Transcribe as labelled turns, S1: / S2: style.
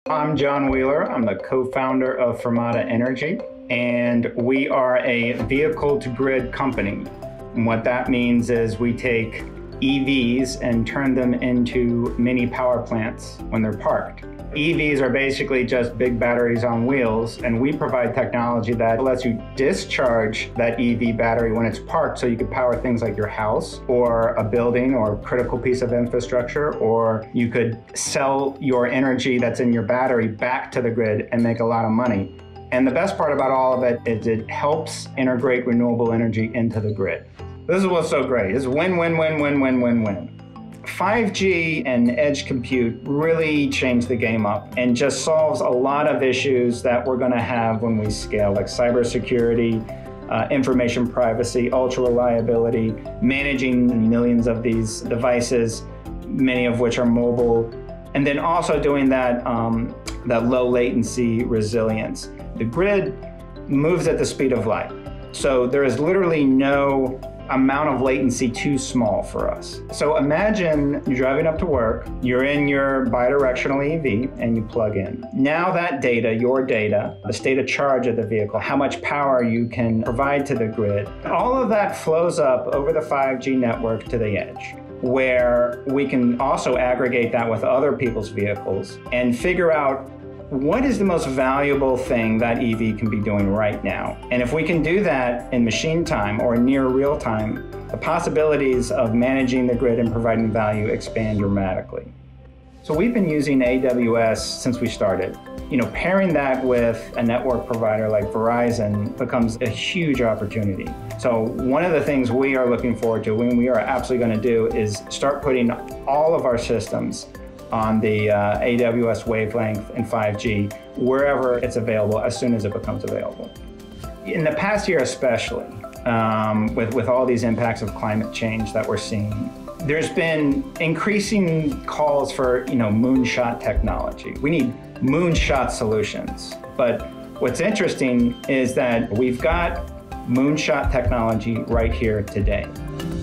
S1: I'm John Wheeler. I'm the co-founder of Fermata Energy, and we are a vehicle-to-grid company. And what that means is we take EVs and turn them into mini power plants when they're parked. EVs are basically just big batteries on wheels, and we provide technology that lets you discharge that EV battery when it's parked so you can power things like your house or a building or a critical piece of infrastructure, or you could sell your energy that's in your battery back to the grid and make a lot of money. And the best part about all of it is it helps integrate renewable energy into the grid. This is what's so great. It's win, win, win, win, win, win, win. 5G and edge compute really changed the game up and just solves a lot of issues that we're going to have when we scale, like cybersecurity, information privacy, ultra reliability, managing millions of these devices, many of which are mobile, and then also doing that low latency resilience. The grid moves at the speed of light, so there is literally no amount of latency too small for us. So imagine you're driving up to work, you're in your bidirectional EV and you plug in. Now that data, your data, the state of charge of the vehicle, how much power you can provide to the grid, all of that flows up over the 5G network to the edge, where we can also aggregate that with other people's vehicles and figure out what is the most valuable thing that EV can be doing right now? And if we can do that in machine time or near real time, the possibilities of managing the grid and providing value expand dramatically. So we've been using AWS since we started. Pairing that with a network provider like Verizon becomes a huge opportunity. So one of the things we are looking forward to, and we are absolutely going to do, is start putting all of our systems on the AWS Wavelength and 5G, wherever it's available, as soon as it becomes available. In the past year especially, with all these impacts of climate change that we're seeing, there's been increasing calls for moonshot technology. We need moonshot solutions. But what's interesting is that we've got moonshot technology right here today.